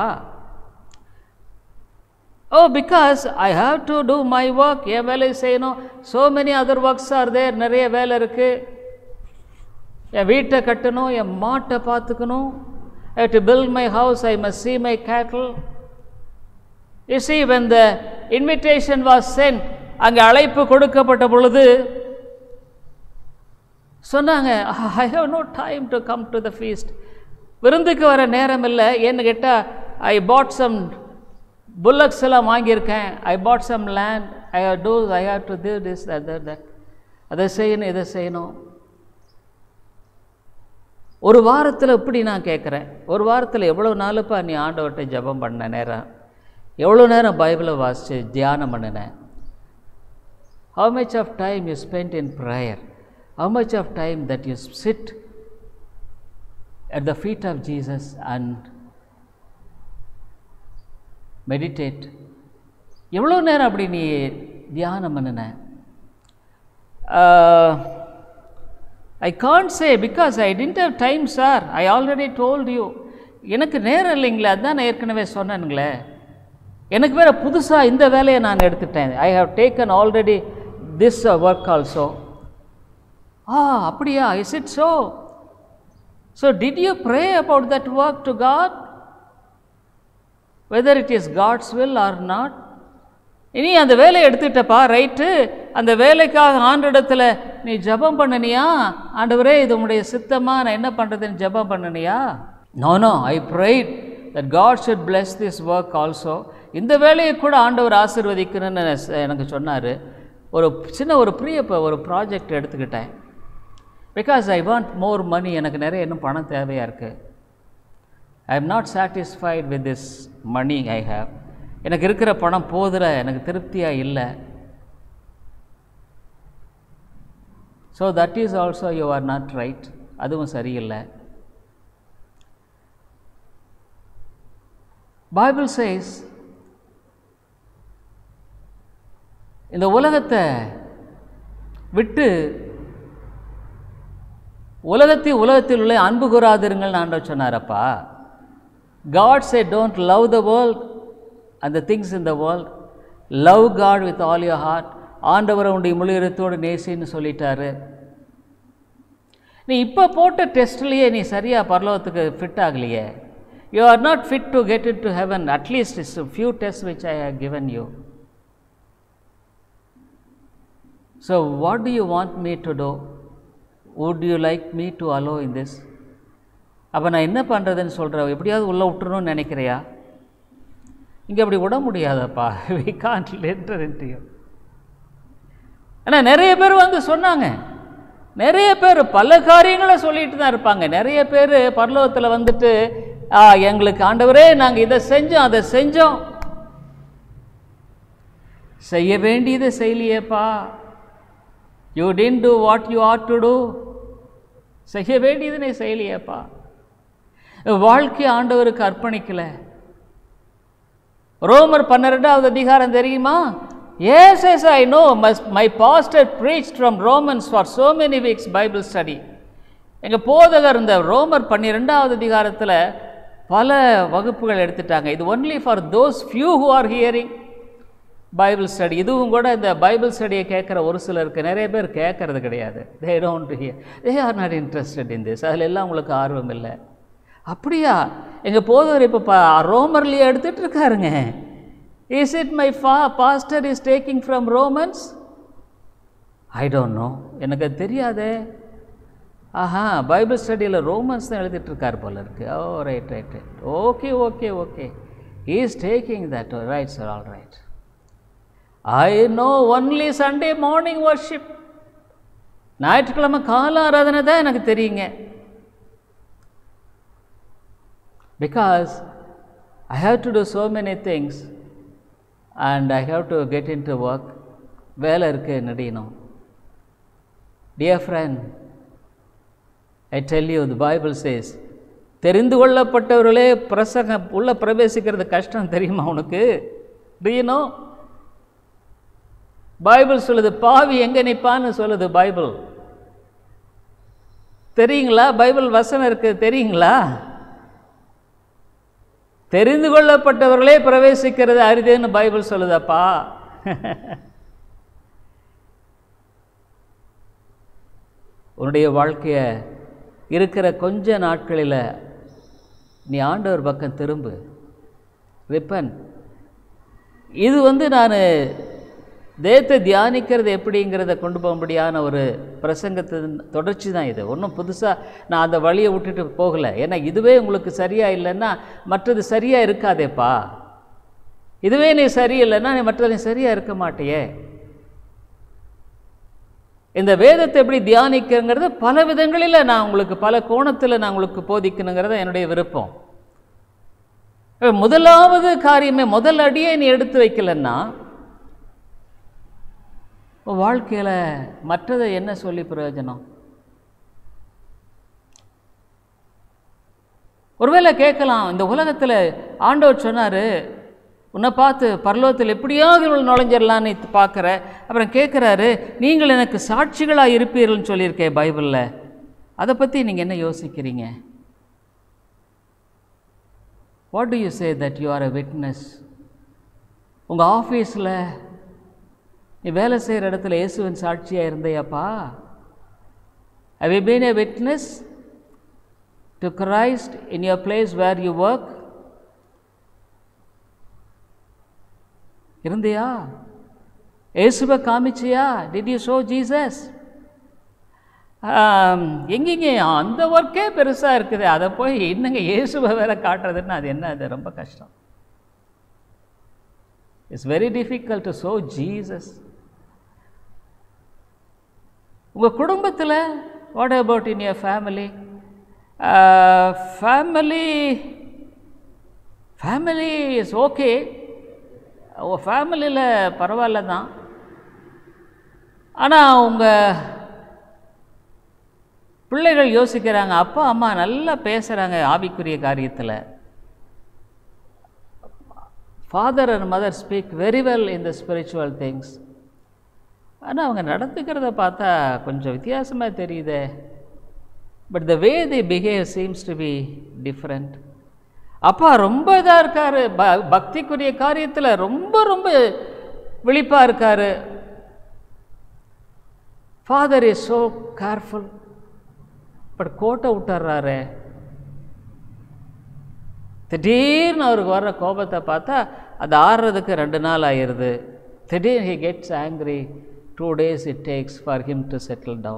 Oh, because I have to do my work. என் வேலை செய்யணும். So many other works are there. நிறைய வேலை இருக்குது. என் வீட்டை கட்டணும், என் மாட்டை பார்த்துக்கணும். I have to build my house. I must see my cattle. You see, when the invitation was sent, அங்கே அழைப்பு கொடுக்கப்பட்ட பொழுது சொன்னாங்க, I have no time to come to the feast. விருந்துக்கு வர நேரம் இல்லை. ஏன்னு கேட்டால், ஐ பாட் சம் புல்லக்ஸ் எல்லாம் வாங்கியிருக்கேன். I bought some land. I have to do this that. அதை செய்யணும், இதை செய்யணும். ஒரு வாரத்தில் இப்படி நான் கேட்குறேன், ஒரு வாரத்தில் எவ்வளோ நாளுப்பா நீ ஆண்டவர்கிட்ட ஜெபம் பண்ண நேரம், எவ்வளோ நேரம் பைபிளை வாசித்து தியானம் பண்ணினேன்? How much of time you spent in prayer? How much of time that you sit at the feet of Jesus and meditate? எவ்வளோ நேரம் அப்படி நீ தியானம் பண்ணின? I can't say because I didn't have time, sir. I already told you. எனக்கு நேரம் இல்லைங்களே, அதுதான் நான் ஏற்கனவே சொன்னேனுங்களே. எனக்கு வேறு புதுசாக இந்த வேலையை நான் எடுத்துட்டேன். I have taken already this work also. அப்படியா? Is it so? So did you pray about that work to God? Whether it is God's will or not? இனி அந்த வேலையை எடுத்துட்டப்பா, ரைட்டு, அந்த வேலைக்காக ஆண்டவரிடத்தில் நீ ஜெபம் பண்ணனியா? ஆண்டவரே, இது உங்களுடைய சித்தமாக, நான் என்ன பண்ணுறதுன்னு ஜெபம் பண்ணனியா? No, I prayed that God should bless this work also. இந்த வேலையை கூட ஆண்டவர் ஆசீர்வதிக்கணும்னு எனக்கு சொன்னார். ஒரு ப்ராஜெக்ட் எடுத்துக்கிட்டேன். Because I want more money. எனக்கு நிறைய இன்னும் பணம் தேவையாக இருக்குது. I am not satisfied with this money I have. எனக்கு இருக்கிற பணம் போதில், எனக்கு திருப்தியாக இல்லை. So that is also you are not right. அதுவும் சரியில்லை. பைபிள் சேஸ், இந்த உலகத்தை விட்டு உலகத்தில் உள்ள அன்பு கூறாதிருங்கள் ஆண்டவர் சொன்னாரப்பா. God said don't love the world and the things in the world. Love God with all your heart. ஆண்டவரை உடைய முழு இதயத்தோடு நேசின்னு சொல்லிட்டாரு. நீ இப்போ போட்ட டெஸ்ட்லேயே நீ சரியாக பரலோகத்துக்கு ஃபிட் ஆகலையே. You are not fit to get into heaven. At least it's a few tests which I have given you. So what do you want me to do? Would you like me to allow in this? அப்போ நான் என்ன பண்ணுறதுன்னு சொல்கிறேன். எப்படியாவது உள்ளே விட்டுறணும்னு நினைக்கிறியா? இங்கே அப்படி விட முடியாதப்பா. We can't enter into you. ஆனால் நிறைய பேர் வந்து சொன்னாங்க. நிறைய பேர் பல காரியங்களை சொல்லிட்டு தான் இருப்பாங்க. நிறைய பேர் பரலோகத்தில் வந்துட்டு, எங்களுக்கு ஆண்டவரே நாங்கள் இதை செஞ்சோம், அதை செஞ்சோம், செய்ய வேண்டியதை செய்யலையேப்பா. You didn't do what you ought to do. செய்ய வேண்டியது நீ செய்யலையேப்பா. வாழ்க்கை ஆண்டவருக்கு அர்ப்பணிக்கல. ரோமர் 12வது அதிகாரம் தெரியுமா? Yes, I know. My pastor preached from Romans for so many weeks Bible study. எங்கள் போதகர் இந்த ரோமர் 12வது அதிகாரத்தில் பல வகுப்புகள் எடுத்துட்டாங்க. இது only for those few who are hearing Bible study. இதுவும் கூட இந்த பைபிள் ஸ்டடியை கேட்குற ஒரு சிலருக்கு, நிறைய பேர் கேட்கறது கிடையாது. They don't hear. They are not interested in this. அதில் எல்லாம் உங்களுக்கு ஆர்வம் இல்லை. அப்படியா? எங்கள் போதவர் இப்போ ரோமர்லேயே எடுத்துகிட்டு இருக்காருங்க. Is it my pastor is taking from Romans? I don't know. எனக்கு தெரியாதே. பைபிள் ஸ்டடியில் ரோமன்ஸ் தான் எழுதிட்டு இருக்கார் போல இருக்கு. Oh right. Okay. He is taking that. Right, sir, all right. I know only Sunday morning worship. ஞாயிற்றுக்கிழமை கால ஆராதனை தான் எனக்கு தெரியுங்க. Because I have to do so many things and I have to get into work. வேலை இருக்கு, நடிக்கணும். Dear friend, I tell you, the Bible says, தெரிந்து கொள்ளப்பட்டவர்களே உள்ள பிரவேசிக்கிறது கஷ்டம் தெரியுமா உனக்கு? Do you know? பைபிள் சொல்லுது, பாவி எங்கே நிற்பான்னு சொல்லுது பைபிள். தெரியுங்களா? பைபிள் வசனம் இருக்கு, தெரியுங்களா? தெரிந்து கொள்ளப்பட்டவர்களே பிரவேசிக்கிறது அரிதுன்னு பைபிள் சொல்லுதப்பா. உன்னுடைய வாழ்க்கைய இருக்கிற கொஞ்ச நாட்களில் நீ ஆண்டவர் பக்கம் திரும்பு. ரிப்பன். இது நான் தேவத்தை தியானிக்கிறது எப்படிங்கிறத கொண்டு போகும்படியான ஒரு பிரசங்கத்தின் தொடர்ச்சி தான் இது. ஒன்றும் புதுசாக நான் அந்த வழியை விட்டுட்டு போகலை. ஏன்னா இதுவே உங்களுக்கு சரியாக இல்லைன்னா மற்றது சரியாக இருக்காதேப்பா. இதுவே நீ சரியில்லைன்னா நீ மற்றது சரியாக இருக்க மாட்டியே. இந்த வேதத்தை எப்படி தியானிக்கிறங்கிறது பல விதங்களில் நான் உங்களுக்கு பல கோணத்தில் நான் உங்களுக்கு போதிக்கணுங்கிறத என்னுடைய விருப்பம். முதலாவது காரியமே, முதல் அடியே நீ எடுத்து வைக்கலன்னா வாழ்க்கையில் மற்றதை என்ன சொல்லி பிரயோஜனம்? ஒருவேளை கேட்கலாம், இந்த உலகத்தில் ஆண்டவர் சொன்னார் உன்னை பார்த்து பரலோகத்தில் எப்படியாவது நுழைஞ்சிடலான்னு பார்க்குற. அப்புறம் கேட்குறாரு, நீங்கள் எனக்கு சாட்சிகளாக இருப்பீர்கள்னு சொல்லியிருக்கேன் பைபிளில். அதை பற்றி நீங்கள் என்ன யோசிக்கிறீங்க? What do you say that you are a witness? உங்கள் ஆஃபீஸில் நீ வேலை செய்கிற இடத்துல இயேசுவின் சாட்சியாக இருந்தையாப்பா? Have you been a witness to Christ in your place where you work? இருந்தியா? இயேசுவை காமிச்சியா? Did you show Jesus? எங்கேங்க அந்த ஒர்க்கே பெருசாக இருக்குது, அதை போய் இன்னுங்க இயேசுவை வேற காட்டுறதுன்னு அது என்ன? அது ரொம்ப கஷ்டம். It's very difficult to show Jesus. உங்கள் குடும்பத்தில், what about in your family? Family is okay. உங்கள் ஃபேமிலியில் பரவாயில்ல தான். ஆனால் உங்கள் பிள்ளைகள் யோசிக்கிறாங்க, அப்பா அம்மா நல்லா பேசுகிறாங்க ஆவிக்குரிய காரியத்தில். Father and mother speak very well in the spiritual things. ஆனால் அவங்க நடந்துக்கிறத பார்த்தா கொஞ்சம் வித்தியாசமாக தெரியுதே. But the way they behave seems to be different. அப்பா ரொம்ப இதாக இருக்கார், பக்திக்குரிய காரியத்தில் ரொம்ப ரொம்ப விழிப்பாக இருக்கார். Father is so careful. But கோட்டை விட்டுறாரு. திடீர்னு அவருக்கு வர்ற கோபத்தை பார்த்தா அது ஆறுறதுக்கு 2 நாள் ஆயிடுது. திடீர்னு he gets angry. 2 days it takes for him to settle down.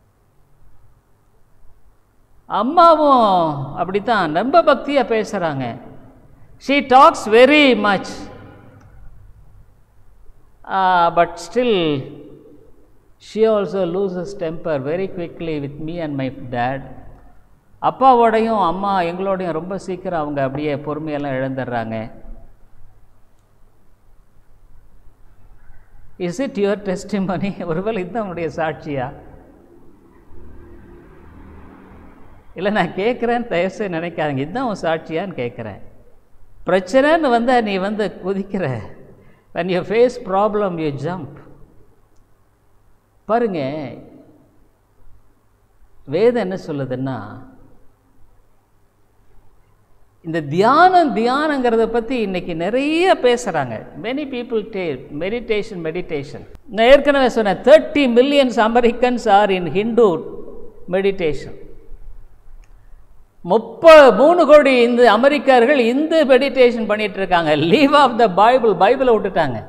அம்மாவும் அப்படித்தான் ரொம்ப பக்தியாக பேசுகிறாங்க. she talks very much but still she also loses temper very quickly with me and my dad. அப்பாவோடையும் அம்மா எங்களோடையும் ரொம்ப சீக்கிரம் அவங்க அப்படியே பொறுமையெல்லாம் இழந்துடுறாங்க. Is it your testimony? ஒருவேளை இதுதான் உன்னுடைய சாட்சியா? இல்லை நான் கேட்குறேன், தயவுசெய்து நினைக்காதீங்க, இதுதான் உன் சாட்சியான்னு கேட்குறேன். பிரச்சனைன்னு வந்தால் நீ குதிக்கிற. when you face problem you jump. பாருங்க, வேதம் என்ன சொல்லுதுன்னா, இந்த தியானங்கிறத பற்றி இன்னைக்கு நிறைய பேசுகிறாங்க. Many people meditation. நான் ஏற்கனவே சொன்னேன், 30 million Americans are in Hindu meditation. 3 கோடி இந்த அமெரிக்கர்கள் இந்து மெடிடேஷன் பண்ணிட்டு இருக்காங்க. லீவ் ஆஃப் த பைபிளை விட்டுட்டாங்க.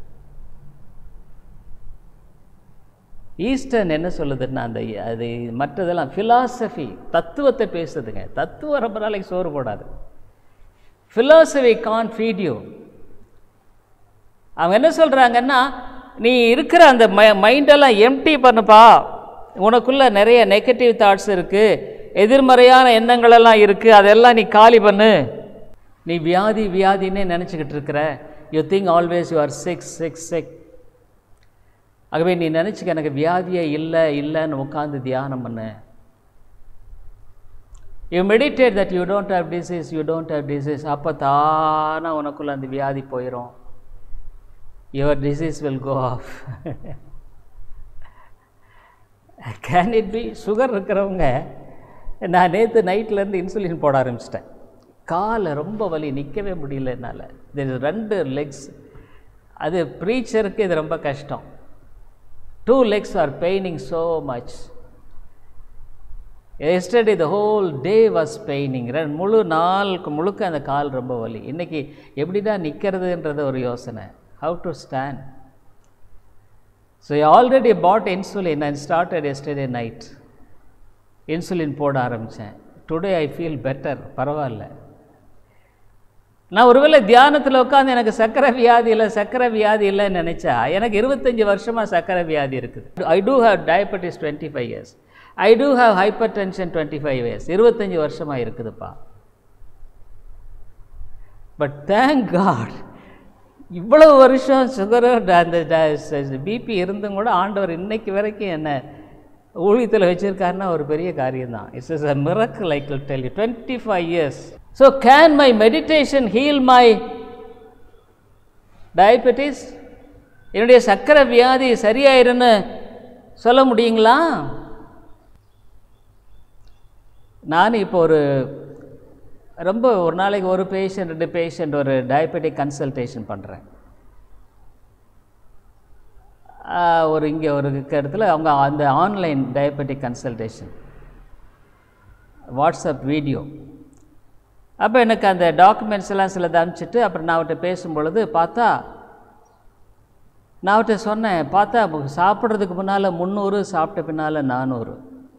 ஈஸ்டர்ன் என்ன சொல்லுதுன்னா, அது மற்றதெல்லாம் ஃபிலாசபி, தத்துவத்தை பேசுதுங்க. தத்துவம் ரொம்ப நாளைக்கு சோறு போடாது. Philosophy can't feed you. அவங்க என்ன சொல்கிறாங்கன்னா, நீ இருக்கிற அந்த மைண்டெல்லாம் எம்டி பண்ணுப்பா, உனக்குள்ளே நிறைய நெகட்டிவ் தாட்ஸ் இருக்குது, எதிர்மறையான எண்ணங்களெல்லாம் இருக்குது, அதெல்லாம் நீ காலி பண்ணு. நீ வியாதின்னே நினச்சிக்கிட்டு இருக்கிற. You think always you are sick. ஆகவே நீ நினச்சிக்க, எனக்கு வியாதியே இல்லைன்னு உட்காந்து தியானம் பண்ணு. You meditate that you don't have disease. அப்போ தானே உனக்குள்ள அந்த வியாதி போயிடும். Your disease will go off. Can it be? Sugar இருக்கிறவங்க, நான் நேற்று நைட்லேருந்து இன்சுலின் போட ஆரம்பிச்சிட்டேன். காலை ரொம்ப வலி, நிற்கவே முடியல என்னால். இது 2 லெக்ஸ். அது ப்ரீச்சருக்கு இது ரொம்ப கஷ்டம். 2 legs are paining so much. Yesterday the whole day was paining. முழு நாள் முழுக்க அந்த கால் ரொம்ப வலி. இன்றைக்கி எப்படிதான் நிற்கிறதுன்றது ஒரு யோசனை. How to stand. So I already bought insulin and started yesterday night. Insulin போட ஆரம்பித்தேன். டுடே ஐ ஃபீல் பெட்டர், பரவாயில்ல. நான் ஒருவேளை தியானத்தில் உட்காந்து எனக்கு சர்க்கரை வியாதி இல்லைன்னு நினச்சா, எனக்கு 25 வருஷமாக சர்க்கரை வியாதி இருக்குது. I do have diabetes 25 years. I do have hypertension 25 years. 25 வருஷமாக இருக்குதுப்பா. பட் தேங்க் காட், இவ்வளவு வருஷம் சுகரு அந்த பிபி இருந்தும் கூட ஆண்டவர் இன்னைக்கு வரைக்கும் என்ன ஊழியத்தில் வச்சுருக்காருன்னா ஒரு பெரிய காரியம்தான். It's is a miracle, I will tell you. 25 years. So can my meditation heal my diabetes? என்னுடைய சர்க்கரை வியாதி சரியாயிருன்னு சொல்ல முடியுங்களா? நான் இப்போ ஒரு நாளைக்கு ஒரு பேஷண்ட் 2 பேஷண்ட் ஒரு டயபெட்டிக் கன்சல்டேஷன் பண்ணுறேன். இங்கே ஒரு இடத்துல அவங்க அந்த online diabetic consultation WhatsApp video. அப்போ எனக்கு அந்த டாக்குமெண்ட்ஸ் எல்லாம் சிலது அனுப்பிச்சிட்டு அப்புறம் நான் அவர்கிட்ட பேசும்பொழுது நான் அவர்கிட்ட சொன்னேன், சாப்பிட்றதுக்கு முன்னால் 300, சாப்பிட்ட பின்னால் 400.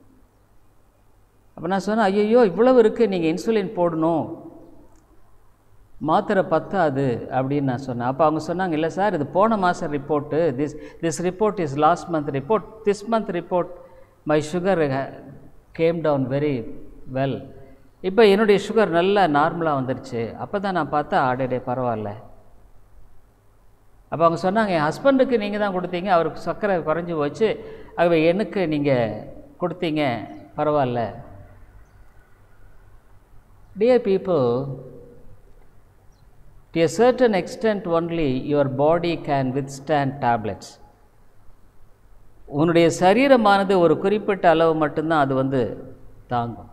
அப்போ நான் சொன்னேன், ஐயோ இவ்வளவு இருக்குது, நீங்கள் இன்சுலின் போடணும், மாத்திரை பத்தாது அப்படின்னு நான் சொன்னேன். அப்போ அவங்க சொன்னாங்க, இல்லை சார், இது போன மாதம் report, this report is last month report, this month report my sugar came down very well. இப்போ என்னுடைய சுகர் நல்லா நார்மலாக வந்துடுச்சு. அப்போ தான் நான் பார்த்தா, ஆடே பரவாயில்ல. அப்போ அவங்க சொன்னாங்க, என் ஹஸ்பண்டுக்கு நீங்கள் தான் கொடுத்தீங்க, அவருக்கு சர்க்கரை குறைஞ்சி போச்சு, ஆகவே எனக்கு நீங்கள் கொடுத்தீங்க, பரவாயில்ல. Dear people, to a certain extent only your body can withstand tablets. உன்னுடைய சரீரமானது ஒரு குறிப்பிட்ட அளவு மட்டும்தான் அது தாங்கும்.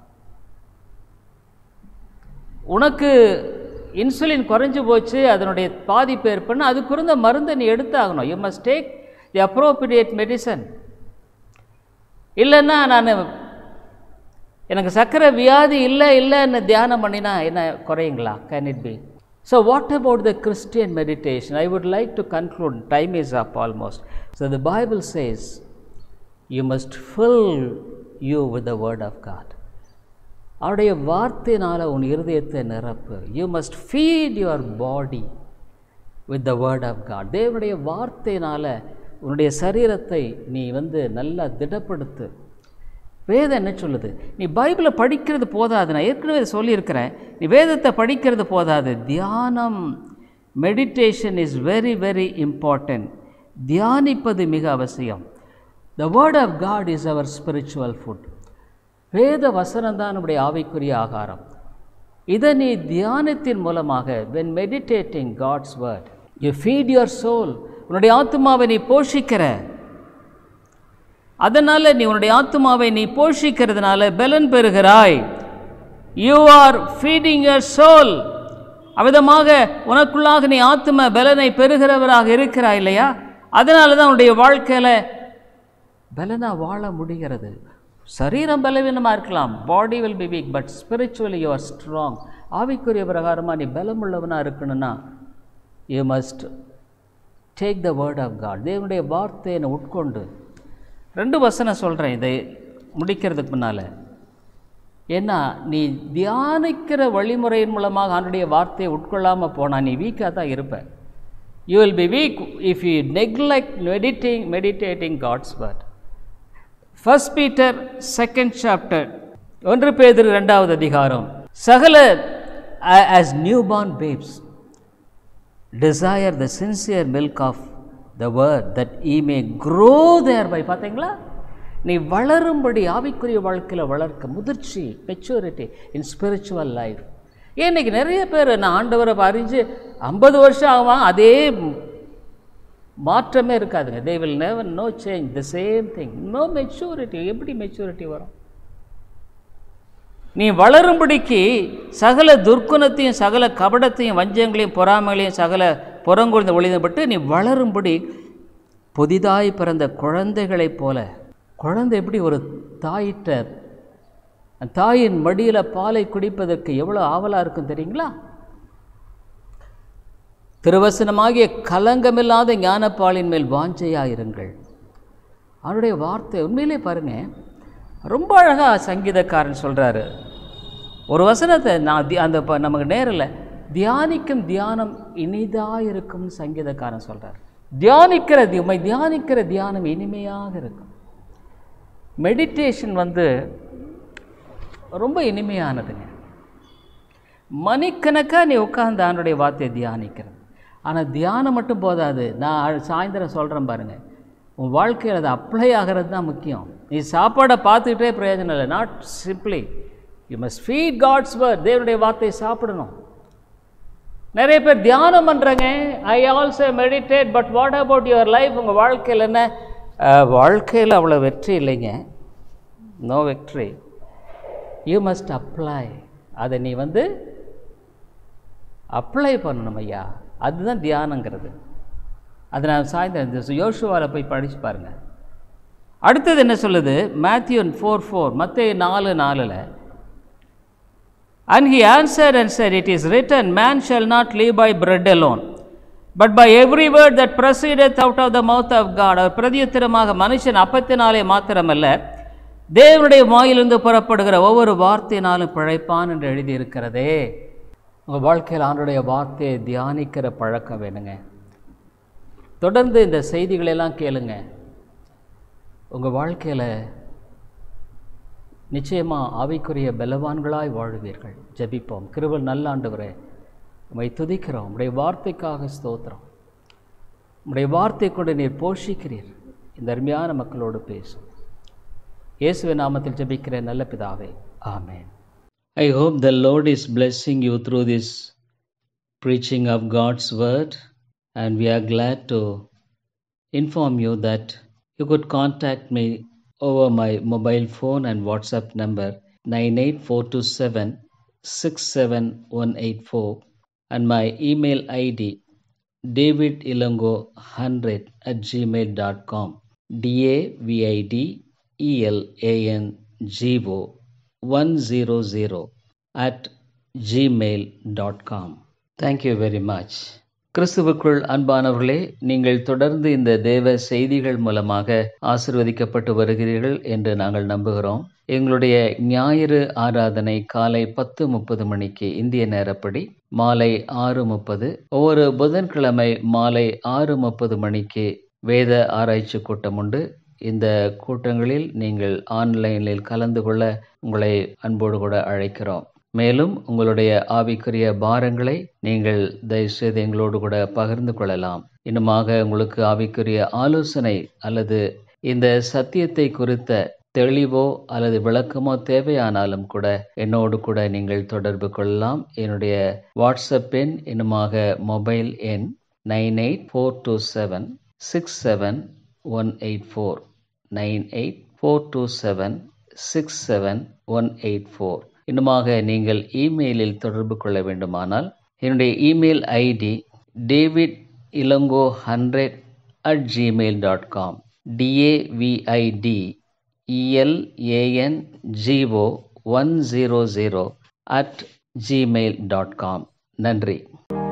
உனக்கு இன்சுலின் குறைஞ்சி போச்சு, அதனுடைய பாதிப்பு ஏற்படுனா அதுக்கு இருந்த மருந்தை நீ எடுத்தாகணும். You must take the appropriate medicine. இல்லைன்னா எனக்கு சர்க்கரை வியாதி இல்லைன்னு தியானம் பண்ணினா என்ன குறையுங்களா? Can it be? So what about the Christian meditation? I would like to conclude. Time is up almost. So the Bible says you must fill you with the word of God. அவருடைய வார்த்தையினால் உன் இருதயத்தை நிரப்பு. You must feed your body with the word of God. தேவனுடைய வார்த்தையினால் உன்னுடைய சரீரத்தை நீ நல்லா திடப்படுத்து. வேதம் என்ன சொல்லுது? நீ பைபிளை படிக்கிறது போதாது. நான் ஏற்கனவே சொல்லியிருக்கிறேன், நீ வேதத்தை படிக்கிறது போதாது. தியானம், meditation is very very important. தியானிப்பது மிக அவசியம். The word of God is அவர் ஸ்பிரிச்சுவல் ஃபுட். வேத வசனம் தான் நம்முடைய ஆவிக்குரிய ஆகாரம். இதை நீ தியானத்தின் மூலமாக, when meditating God's word, you feed your soul. உன்னுடைய ஆத்துமாவை நீ போஷிக்கிற. அதனால் நீ உன்னுடைய ஆத்துமாவை நீ போஷிக்கிறதுனால பலன் பெறுகிறாய். You are feeding your soul. அவ்விதமாக உனக்குள்ளாக நீ ஆத்தும பலனை பெறுகிறவராக இருக்கிறாய் இல்லையா? அதனால தான் உன்னுடைய வாழ்க்கையில் பலனாக வாழ முடிகிறது. சரீரம் பலவீனமாக இருக்கலாம், body will be weak, but spiritually you are strong. ஆவிக்குரிய பிரகாரமாக நீ பலமுள்ளவனாக இருக்கணும்னா you must take the word of God. தேவனுடைய வார்த்தையை உட்கொண்டு. 2 வசனம் சொல்கிறேன் இதை முடிக்கிறதுக்கு முன்னால். ஏன்னா நீ தியானிக்கிற வழிமுறையின் மூலமாக அவனுடைய வார்த்தையை உட்கொள்ளாமல் போனால் நீ வீக்காக தான் இருப்ப. You will be weak if you neglect meditating God's word. 1 Peter 2nd chapter, 1 பேதுரு 2வது அதிகாரம். சகல as newborn babes desire the sincere milk of the word that ye may grow thereby. பார்த்தீங்களா? நீ வளரும்படி, ஆவிக்குரிய வாழ்க்கையில் வளர்க்க, முதிர்ச்சி, மெச்சூரிட்டி இன் ஸ்பிரிச்சுவல் லைஃப். ஏன் இன்னைக்கு நிறைய பேர் நான் ஆண்டவரை அறிஞ்சு 50 வருஷம் ஆகும், அதே மாற்றமே இருக்காதுங்க. they will never no change, the same thing, no maturity. எப்படி மெச்சூரிட்டி வரும்? நீ வளரும்படிக்கு சகல துர்க்குணத்தையும் சகல கபடத்தையும் வஞ்சங்களையும் பொறாமைகளையும் சகல புறங்குழுந்த ஒளிதப்பட்டு நீ வளரும்படி புதிதாய் பிறந்த குழந்தைகளைப் போல. குழந்தை எப்படி ஒரு தாயின் மடியில் பாலை குடிப்பதற்கு எவ்வளோ ஆவலாக இருக்கும் தெரியுங்களா? திருவசனமாகிய கலங்கமில்லாத ஞானப்பாலின் மேல் வாஞ்சையாயிருங்கள். அவருடைய வார்த்தை உண்மையிலே பாருங்கள், ரொம்ப அழகாக சங்கீதக்காரன் சொல்கிறாரு. ஒரு வசனத்தை நான் அந்த நமக்கு நேரில் தியானிக்கும் தியானம் இனிதாக இருக்கும்னு சங்கீதக்காரன் சொல்கிறார். தியானிக்கிற தியானம் இனிமையாக இருக்கும். மெடிடேஷன் ரொம்ப இனிமையானதுங்க. மணிக்கணக்காக நீ உட்கார்ந்து ஆண்டோடைய வார்த்தையை தியானிக்கிறது. ஆனால் தியானம் மட்டும் போதாது. நான் சாயந்தரம் சொல்கிறேன் பாருங்கள், உன் வாழ்க்கையில் அது அப்ளை ஆகிறது தான் முக்கியம். நீ சாப்பாடை பார்த்துக்கிட்டே பிரயோஜனம் இல்லை. Not simply you must feed God's word. தேவனுடைய வார்த்தையை சாப்பிடணும். நிறைய பேர் தியானம் பண்ணுறாங்க, I also meditate, but what about your life? உங்கள் வாழ்க்கையில் என்ன? வாழ்க்கையில் அவ்வளோ வெற்றி இல்லைங்க. No victory. You must apply. அதை நீ அப்ளை பண்ணணும் ஐயா. அதுதான் தியானங்கிறது. அதை நான் சாயந்தரம் யோசுவாவில் போய் படித்து பாருங்கள். அடுத்தது என்ன சொல்லுது? மேத்யூ 4:4, மத்தேயு 4:4. And he answered and said, it is written, man shall not live by bread alone, but by every word that proceedeth out of the mouth of God. அவர் பிரதியுத்தரமாக, மனுஷன் அப்பத்தினாலே மாத்திரமல்ல, தேவனுடைய வாயிலிருந்து புறப்படுகிற ஒவ்வொரு வார்த்தையினாலும் பிழைப்பான் என்று எழுதியிருக்கிறதே. உங்கள் வாழ்க்கையில் ஆண்டவருடைய வார்த்தையை தியானிக்கிற பழக்கம் வேணுங்க. தொடர்ந்து இந்த செய்திகளெல்லாம் கேளுங்க. உங்கள் வாழ்க்கையில் நிச்சயமாக ஆவிக்குரிய பலவான்களாய் வாழ்வீர்கள். ஜெபிப்போம். கிருபை நல்ல ஆண்டவரே, உம்மை துதிக்கிறோம். உம்முடைய வார்த்தைக்காக ஸ்தோத்திரம். உம்முடைய வார்த்தை கொண்டு நீர் போஷிக்கிறீர். இந்த அருமையான மக்களோடு பேசும். இயேசுவின் நாமத்தில் ஜெபிக்கிறேன் நல்ல பிதாவே, ஆமென். I hope the Lord is blessing you through this preaching of God's word, and we are glad to inform you that you could contact me over my mobile phone and WhatsApp number 9842767184 and my email ID davidilongo100@gmail.com, davidilongo100@gmail.com. Thank you very much. கிறிஸ்துவுக்குள் அன்பானவர்களே, நீங்கள் தொடர்ந்து இந்த தேவ செய்திகள் மூலமாக ஆசீர்வதிக்கப்பட்டு வருகிறீர்கள் என்று நாங்கள் நம்புகிறோம். எங்களுடைய ஞாயிறு ஆராதனை காலை 10:30 மணிக்கு இந்திய நேரப்படி, மாலை 6:30, ஒவ்வொரு புதன்கிழமை மாலை 6:30 மணிக்கு வேத ஆராய்ச்சி கூட்டம் உண்டு. இந்த கூட்டங்களில் நீங்கள் ஆன்லைனில் கலந்து கொள்ள உங்களை அன்போடு கூட அழைக்கிறோம். மேலும் உங்களுடைய ஆவிக்குரிய பாரங்களை நீங்கள் தயவுசெய்து எங்களோடு கூட பகிர்ந்து கொள்ளலாம். இன்னுமாக உங்களுக்கு ஆவிக்குரிய ஆலோசனை அல்லது இந்த சத்தியத்தை குறித்த தெளிவோ அல்லது விளக்கமோ தேவையானாலும் கூட என்னோடு கூட நீங்கள் தொடர்பு கொள்ளலாம். என்னுடைய வாட்ஸ்அப் எண், இன்னுமாக மொபைல் எண் 9842767184 9842767184. இன்னுமாக நீங்கள் இமெயிலில் தொடர்பு கொள்ள வேண்டுமானால் என்னுடைய இமெயில் ஐடி davidilongo100@gmail.com, davidElango100@gmail.com. நன்றி.